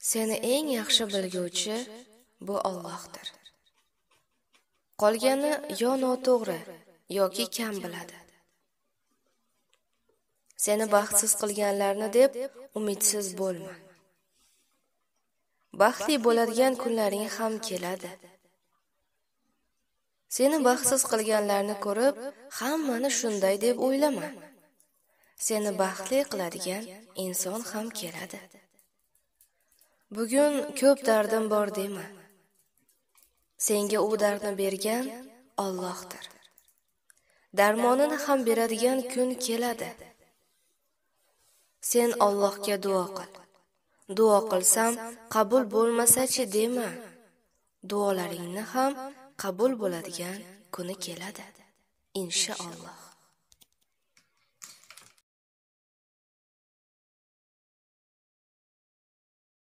Seni eng yaxshi bilguvchi bu Allohdir. Qolgani yo noto'g'ri yoki kam biladi. Seni baxtsiz qilganlarni deb umidsiz bo'lma. Baxtli bo'ladigan kunlaring ham keladi. Seni baxtsiz qilganlarni ko'rib, hammani shunday deb o'ylama. Seni baxtli qiladigan inson ham keladi. Bugun ko'p dardim bor dema. Senga u dardni bergan Allohdir. Darmonini ham beradigan kun keladi. Sen Allohga duo qil. Duo qilsam qabul bo'lmasa-chi dema. Duolaringni ham qabul bo'ladigan kuni keladi. Inshaalloh.